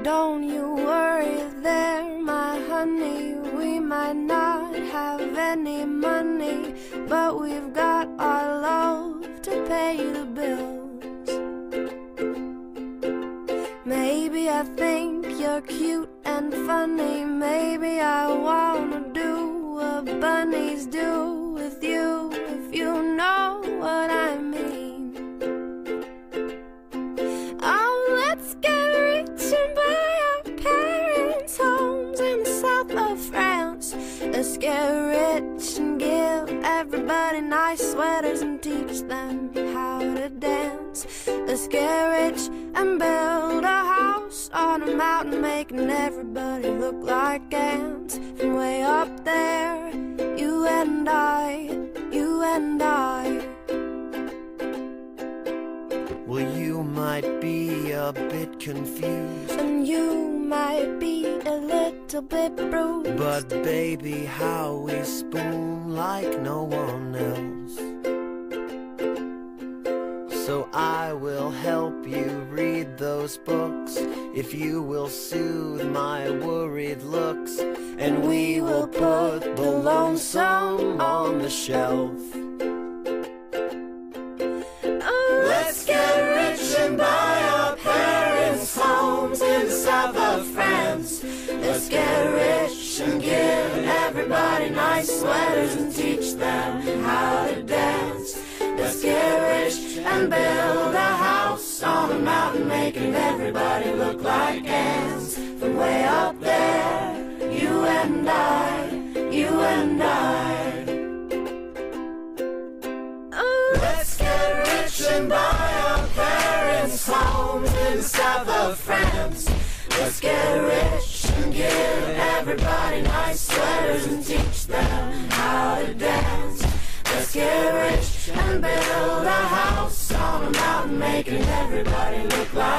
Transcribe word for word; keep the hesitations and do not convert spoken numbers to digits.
don't you worry there, my honey. We might not have any money, but we've got our love to pay the bills. Maybe I think you're cute and funny. Maybe I wanna do what bunnies do with you, if you know what I mean. Oh, let's get rich and buy our parents' homes in the south of France. Let's get rich and give everybody nice sweaters and teach them how to dance. Let's get rich and build a house on a mountain, making everybody look like ants. From way up there, you and I, you and I. Well, you might be a bit confused, And you might be a little bit bruised, but baby, how we spoon like no one else. So I will help you read those books, if you will soothe my worried looks, and we will put the lonesome on the shelf. Let's get rich and buy our parents' homes in the south of France. Let's get rich and give everybody nice sweaters and teach them how to dance. Let's get rich and build a house on a mountain, making everybody look like ants. From way up there, you and I, you and I. Let's get rich and buy our parents' homes in the south of France. Let's get rich and give everybody nice sweaters and teach them how to dance. Let's get rich and build a house on a mountain, making everybody look like